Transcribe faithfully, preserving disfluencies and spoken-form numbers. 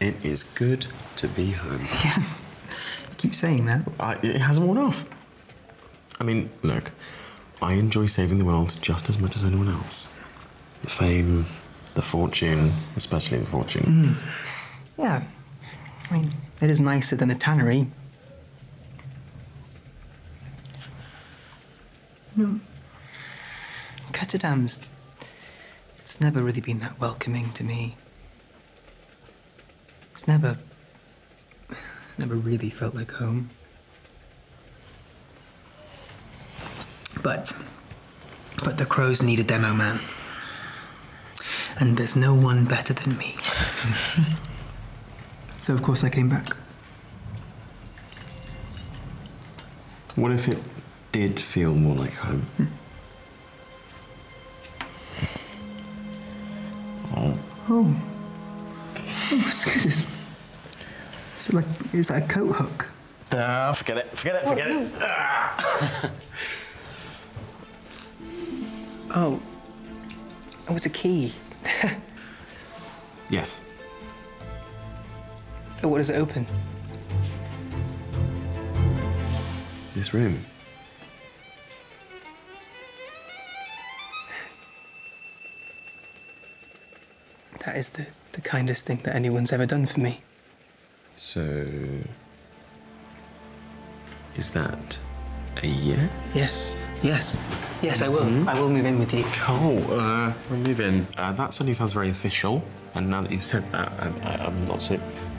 It is good to be home. Yeah, you keep saying that. I, it hasn't worn off. I mean, look, I enjoy saving the world just as much as anyone else. The fame, the fortune, especially the fortune. Mm. Yeah, I mean, it is nicer than the tannery. No. Ketterdam's, it's never really been that welcoming to me. It's never, never really felt like home. But, but the crows needed demo man. And there's no one better than me. So of course I came back. What if it did feel more like home? Hmm. Oh. Oh. Oh, what's this? Is it like, is that a coat hook? Uh, forget it, forget it, forget oh, it. No. Ah. Oh. Oh, it's a key. Yes. Oh, what does it open? This room. That is the, the kindest thing that anyone's ever done for me. So... is that a yes? Yes. Yes. Yes, I will. Mm-hmm. I will move in with you. Oh, uh, we'll move in. Uh, that suddenly sounds very official. And now that you've said that, I, I, I'm not so...